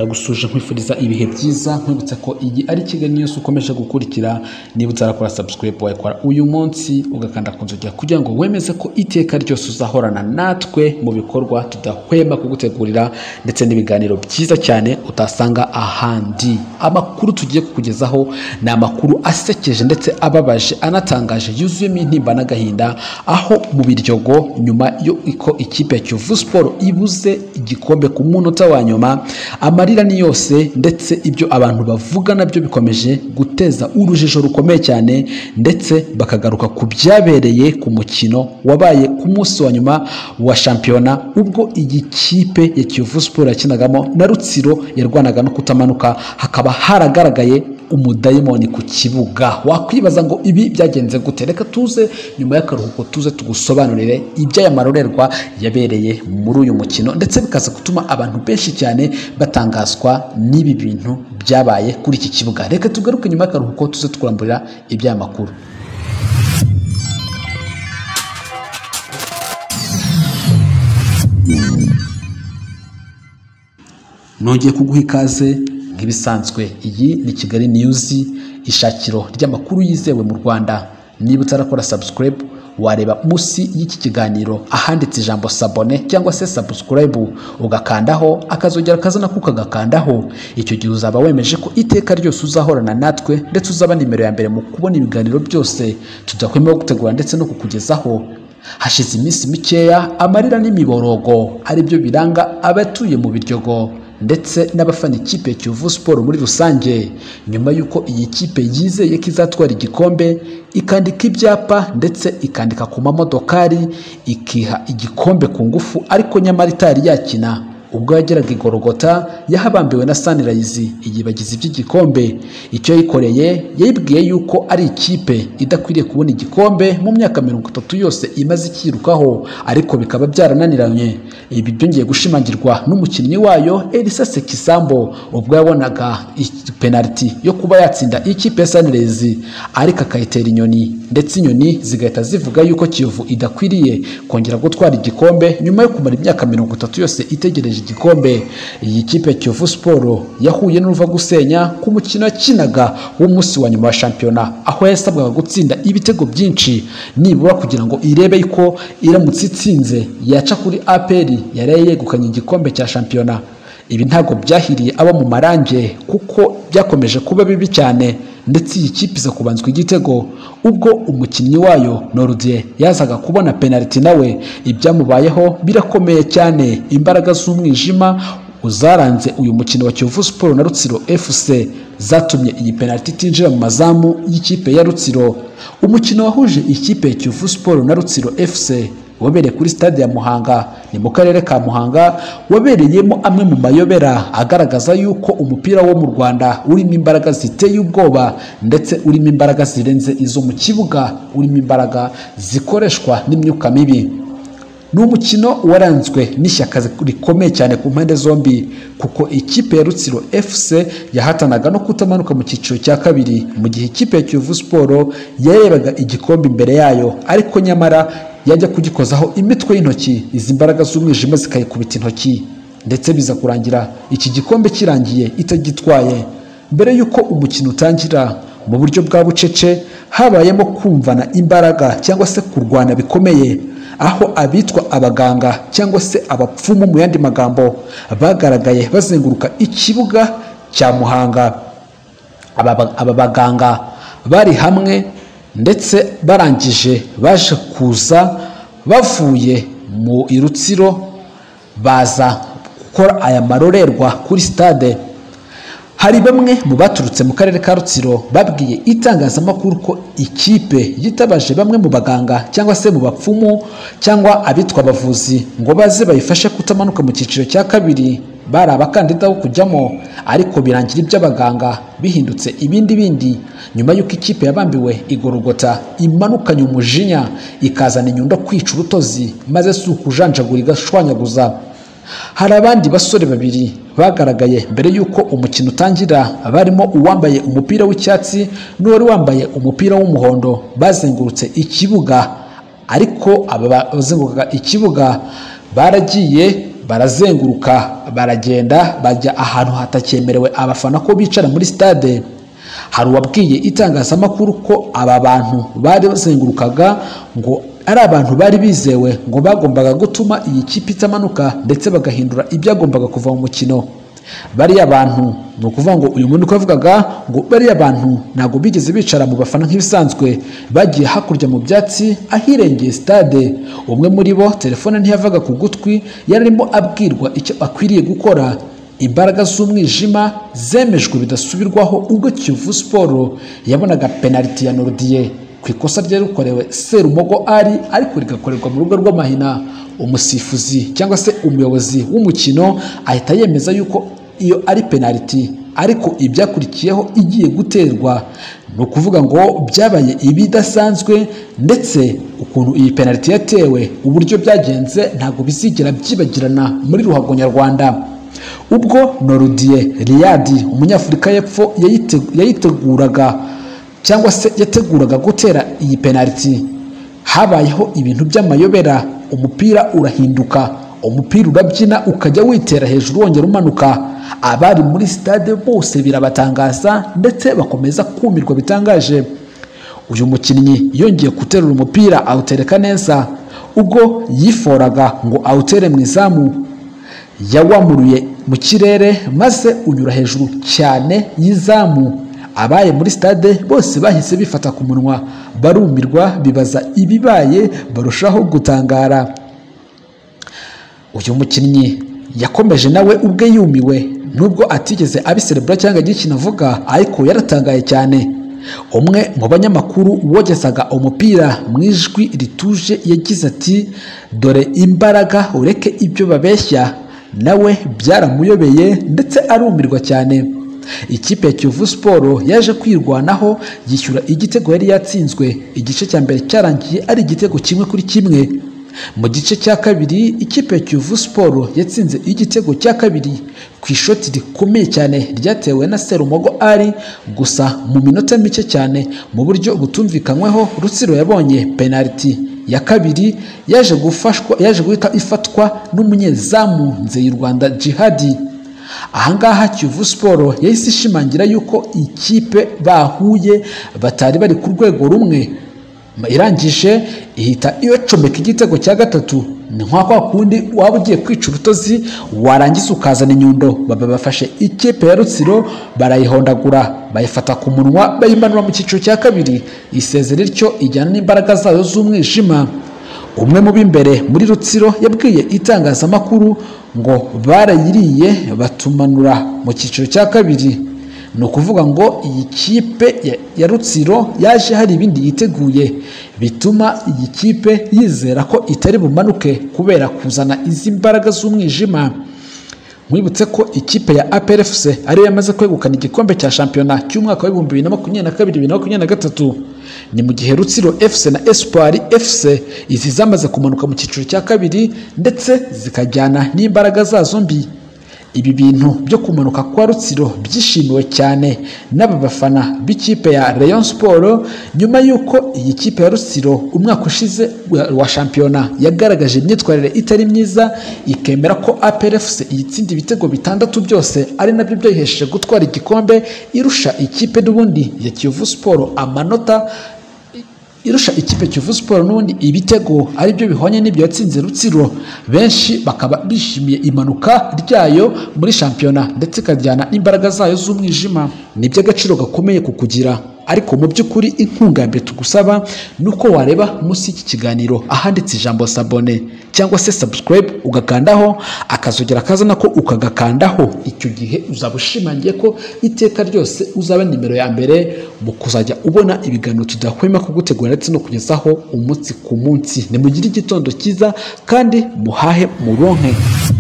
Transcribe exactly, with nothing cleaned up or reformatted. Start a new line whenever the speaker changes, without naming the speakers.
ndagusuje nkwifuriza ibihe byiza nkwibutsa ko iyi ari Kigali yose ukomeje gukurikira niba utarakora subscribe wayikora uyu munsi ugakanda kunzogera kugira ngo wemeze ko iteka ryose uzahorana natwe mu bikorwa tudahwema kugutegurira ndetse n'ibiganiro byiza cyane utasanga ahandi. Amakuru tugiye kukugezaho ni amakuru asekeje ndetse ababaje anatangaje yuzuyemo intimba n'agahinda, aho Mubiryogo nyuma yo iko ikipe ya Kiyovu Sport ibuze igikombe ku munota wa nyuma, amarira ni yose ndetse ibyo abantu bavuga nabyo bikomeje guteza urujijo rukomeye cyane, ndetse bakagaruka ku byabereye ku mukino wabaye ku munsi wa nyuma wa shampiyona, ubwo iyi kipe ya Kiyovu Sport yakinagamo na Rutsiro yarwanaga no kutamanuka, hakaba haragaragaye umudayimoni ku kibuga. Wakwibaza ngo ibi byagenze gute? Reka tuze nyuma y'akaruhuko tuze tugusobanurire iby'aya marorerwa yabereye muri uyu mukino, ndetse bikaza gutuma abantu benshi cyane batangazwa n'ibi bintu byabaye kuri iki kibuga. Reka tugaruke nyuma y'akaruhuko tuze tukuramburira iby'aya makuru. Nongeye kuguha ikaze nk'ibisanzwe, iyi ni Kigali News, ishakiro ry'amakuru yizewe mu Rwanda. Niba utarakora subscribe wareba munsi y'iki kiganiro ahanditse ijambo sabone cyangwa se subscribe, ugakandaho akazogera kazana kukagakandaho. Icyo gihe uzaba wemeje ko iteka ryose uzahorana natwe, ndetse uzaba nimero ya mbere mu kubona ibiganiro byose tudahwema gutegura ndetse no kukugezaho. Hashize iminsi mikeya amarira n'imiborogo ari byo biranga abatuye mu Mubiryogo ndetse n'abafana ikipe ya Kiyovu Sport muri rusange, nyuma yuko iyi kipe yizeye ko izatwara igikombe, ikandika ibyapa ndetse ikandika ku mamodokari, ikiha igikombe ku ngufu, ariko nyamara itari yakina. Ubwo yageraga igorogota yahabambiwe na Sunrise iyibagize iby'igikombe. Icyo yikoreye yibwiye yuko ari ikipe idakwiriye kubona igikombe mu myaka mirongo itatu yose imaze ikirukaho, ariko bikaba byarananiranye. Ibi byongeye gushimangirwa n'umukinnyi wayo Elisa Sekisambo, ubwo yabonaga penalty yo kuba yatsinda ikipe ya Sunrise ariko akayitera inyoni, ndetse inyoni zigahita zivuga yuko Kiyovu idakwiriye kongera gutwara igikombe nyuma yo kumara imyaka mirongo itatu yose itegereje igikombe. Iyi kipe ya Kiyovu Sport yahuye n'uruva gusenya ku mukino yakinaga w'umunsi wa nyuma wa shampiyona, aho yasabwaga gutsinda ibitego byinshi nibura kugira ngo irebe ko iramutse itsinze yaca kuri A P R yari yegukanye igikombe cya shampiyona. Ibi ntabwo byahiriye abo mu marange kuko byakomeje kuba bibi cyane, ndetse iyi kipe iza kubanzwa igitego ubwo umukinnyi wayo Nordier yazaga kubona penalty, nawe ibyamubayeho birakomeye cyane. Imbaraga z'umwijima uzaranze uyu mukino wa Kiyovu Sport na Rutsiro F C zatumye iyi penalty itinjira mu mazamu y'ikipe ya Rutsiro. Umukino wahuje ikipe ya Kiyovu Sport na Rutsiro F C wabereye kuri stade ya Muhanga, ni mu karere ka Muhanga, wabereyemo amwe mu mayobera agaragaza yuko umupira wo mu Rwanda urimo imbaraga ziteye ubwoba, ndetse urimo imbaraga zirenze izo mu kibuga, urimo imbaraga zikoreshwa n'imyuka mibi. Ni umukino waranzwe n'ishyaka rikomeye cyane ku mpande zombi, kuko ikipe ya Rutsiro F C yahatanaga no kutamanuka mu cyiciro cya kabiri, mu gihe ikipe ya Kiyovu Sport yarebaga igikombe imbere yayo, ariko nyamara yajya kugikozaho imitwe y'intoki, izi mbaraga z'umwijima zikayikubita intoki, ndetse biza kurangira iki gikombe kirangiye itagitwaye. Mbere yuko umukino utangira, mu buryo bwa bucece habayemo kumvana imbaraga cyangwa se kurwana bikomeye, aho abitwa abaganga cyangwa se abapfumu mu yandi magambo bagaragaye bazenguruka ikibuga cya Muhanga. Aba baganga bari hamwe, ndetse barangije baje kuza bavuye mu Rutsiro baza gukora aya marorerwa kuri stade. Hari bamwe mu baturutse mu karere ka Rutsiro babwiye itangazamakuru ko ikipe yitabaje bamwe mu baganga cyangwa se mu bapfumu cyangwa abitwa abavuzi ngo baze bayifashe kutamanuka mu cyiciro cya kabiri. Bari abakandida wo kujyamo, ariko birangira iby'abaganga bihindutse ibindi bindi, nyuma y'uko ikipe yabambiwe igorogota imanukanye umujinya ikazana inyundo kwica urutozi, maze si ukujanjagura igashwanyaguza. Hari abandi basore babiri bagaragaye mbere yuko umukino utangira, barimo uwambaye umupira w'icyatsi n'uwari wambaye umupira w'umuhondo, bazengurutse ikibuga, ariko aba bazenguruka ikibuga baragiye barazenguruka baragenda bajya ahantu hatakemerewe abafana ko bicara muri stade. Hari uwabwiye itangazamakuru ko aba bantu bari bazengurukaga ngo ari abantu bari bizewe ngo bagombaga gutuma iyi kipe itamanuka ndetse bagahindura ibyagombaga kuva mu mukino. Bari abantu no kuvuga ngo uyu muntu kwavugaga ngo bari abantu nago bigeze bicara mu bafana nk'ibisanzwe, bagiye hakurya mu byatsi ahirengeye stade. Umwe muri bo telefone ntiyavaga ku gutwi, yarimo abwirwa icyo akwiriye gukora. Imbaraga z'umwijima zemejwe bidasubirwaho ubwo Kiyovu Sport yabonaga penalty ya Nordier ku ikosa ryari rukorewe Serumogo ari ariko rigakorerwa mu rugo rw'amahina. Umusifuzi cyangwa se umuyobozi w'umukino ahita yemeza yuko iyo ari penalty, ariko ibyakurikiyeho igiye guterwa no kuvuga ngo byabaye ibidasanzwe, ndetse ukuntu iyi penalty yatewe uburyo byagenze ntago bizigera byibagirana muri ruhago nyarwanda. Ubwo Nordier Riyadi umunyafurika y'epfo yayiteguraga cyangwa se yateguraga gutera iyi penalty, habayeho ibintu by'amayobera. Umupira urahinduka, umupira urabyina ukajya witera hejuru wongera umanuka. Abari muri stade bose birabatangaza ndetse bakomeza kumirwa bitangaje. Uyu mukinnyi yongeye guterura umupira awutereka neza, ubwo yiforaga ngo awutere mu izamu yawamuruye mu kirere maze unyura hejuru cyane y'izamu. Abaye muri stade bose bahise bifata ku munwa barumirwa, bibaza ibibaye, barushaho gutangara. Uyu mukinnyi yakomeje nawe ubwe yumiwe, nubwo atigeze abiserebura cyangwa agikina avuga, ariko yaratangaye cyane. Umwe mu banyamakuru wogezaga umupira mu ijwi rituje yagize ati, dore imbaraga ureke ibyo babeshya. Nawe byaramuyobeye ndetse arumirwa cyane. Ikipe ya Kiyovu Sport yaje kwirwanaho yishyura igitego yari yatsinzwe. Igice cya mbere cyarangiye ari igitego kimwe kuri kimwe. Mu gice cya kabiri ikipe ya Kiyovu Sport yatsinze igitego cya kabiri ku ishoti rikomeye cyane ryatewe na Serumogo ari, gusa mu minota mike cyane mu buryo butumvikanyweho. Rutsiro yabonye penalty ya kabiri yaje gufashwa yaje guhita ifatwa n'umunyezamu Nzeyirwanda Jihadi. Ahangaha Kiyovu Sport yahise ishimangira yuko ikipe bahuye batari bari ku rwego rumwe. Irangije ihita iyocomeka igitego cya gatatu. Ni nka kwa kundi waba ugiye kwica urutozi warangiza ukazana inyundo. Baba bafashe ikipe ya Rutsiro barayihondagura, bayifata ku munwa, bayimanura mu cyiciro cya kabiri. Isezera rityo ijyana n'imbaraga zayo z'umwijima. Umwe mu b'imbere muri Rutsiro yabwiye itangazamakuru ngo barayiriye batumanura mu cyiciro cya kabiri. No kuvuga ngo iyi kipe ya, ya Rutsiro yaje hari ibindi yiteguye bituma iyi kipe yizera ko itari bumanuke kubera kuzana izi mbaraga z'umwijima. Mwibutse ko ikipe ya A P R F C ariyo yamaze kwegukana igikombe cya shampiyona cy'umwaka wa bibiri na makumyabiri na kabiri bibiri na makumyabiri na gatatu. Ni mu gihe Rutsiro F C na Espoir F C izi zamaze kumanuka mu cyiciro cya kabiri ndetse zikajyana n'imbaraga zazo mbi. Ibi bintu byo kumanuka kwa Rutsiro byishimiwe cyane n'aba bafana b'ikipe ya Rayon Sport, nyuma yuko iyi kipe ya Rutsiro umwaka ushize wa shampiyona yagaragaje imyitwarire itari myiza, ikemera ko A P R F C iyitsinda ibitego bitandatu byose ari nabyo byayihesheje gutwara igikombe, irusha ikipe n'ubundi ya Kiyovu Sport amanota irusha ikipe Kiyovu Sport n'ubundi ibitego ari byo bihwanye n'ibyo yatsinze Rutsiro. Benshi bakaba bishimiye imanuka ryayo muri shampiyona ndetse ikajyana n'imbaraga zayo z'umwijima. Ni by'agaciro gakomeye kukugira, ariko mu by'ukuri inkunga ya mbere tugusaba nuko wareba munsi y'iki kiganiro ahanditse ijambo sabone cyangwa se subscribe, ugakandaho akazogera kaza nako ukagakandaho. Icyo gihe uzaba ushimangiye ko iteka ryose uzaba nimero ya mbere mu kuzajya ubona ibiganiro tudahwema kugutegura ndetse no kugezaho umunsi ku munsi. Nimugire igitondo cyiza kandi muhahe muronke.